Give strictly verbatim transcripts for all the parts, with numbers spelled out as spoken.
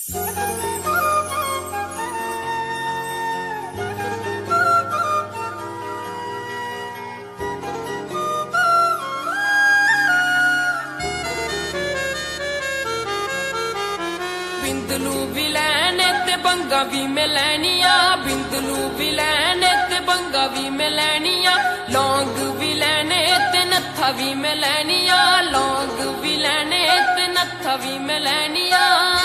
बिंदलू भी लैने ते बंगा भी मैं लैनिया, बिंदलू भी लैने ते बंगा भी मैं लैनिया, लौंग भी लैने ते नत्था भी मैं लैनिया, लौंग भी लैने ते नत्था भी मैं लैनिया।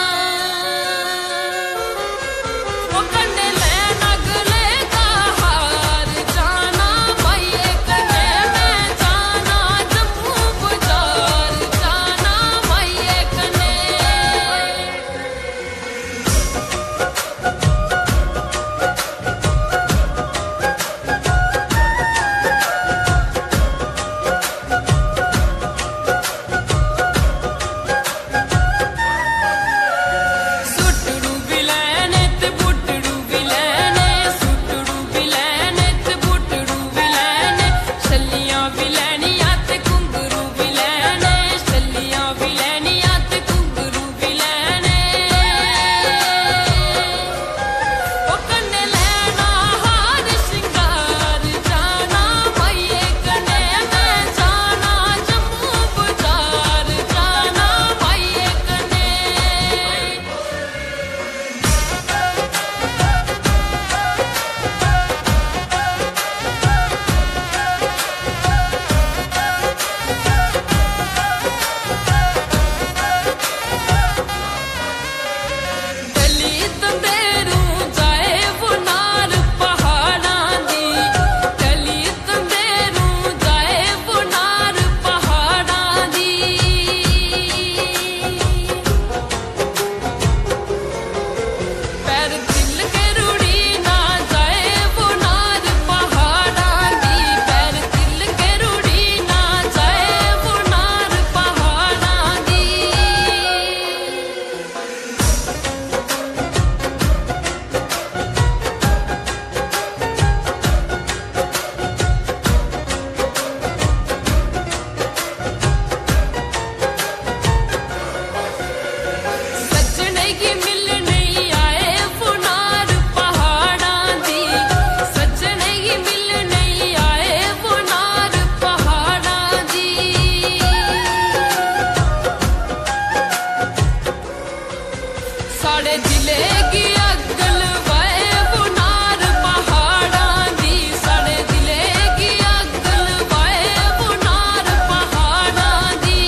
साढ़े जिले की अगल वाए बुनार पहाड़ा दी, साढ़े जिले की अगल वाए बुनार पहाड़ा दी।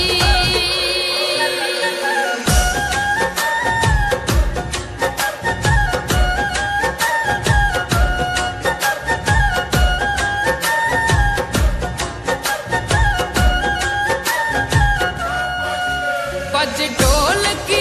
बज ढोल की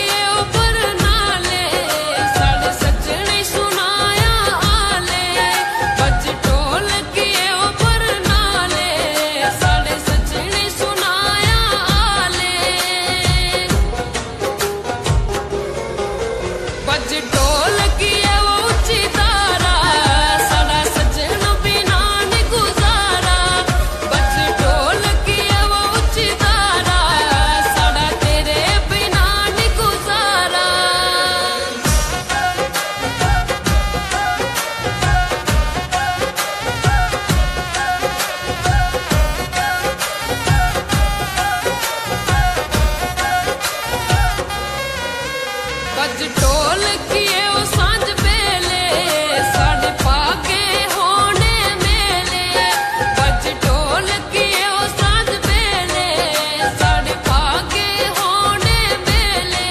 बज ढोल किए ओ सांझ बेले साढ़े पागे होने मेले, बज ढोल किए ओ सांझ बेले साढ़े पागे होने मेले,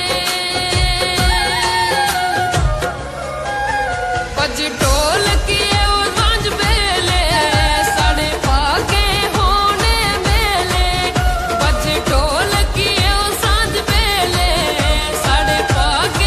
बज ढोल किए ओ सांझ बेले साढ़े पागे होने मेले, बज ढोल किए ओ सांझ बेले साढ़े पागे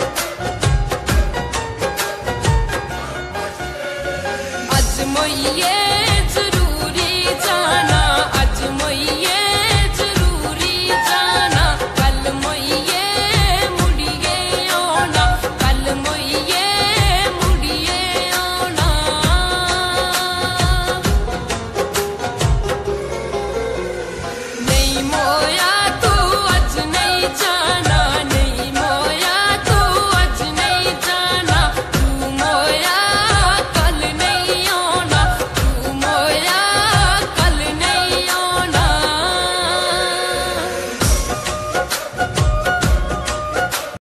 मोइये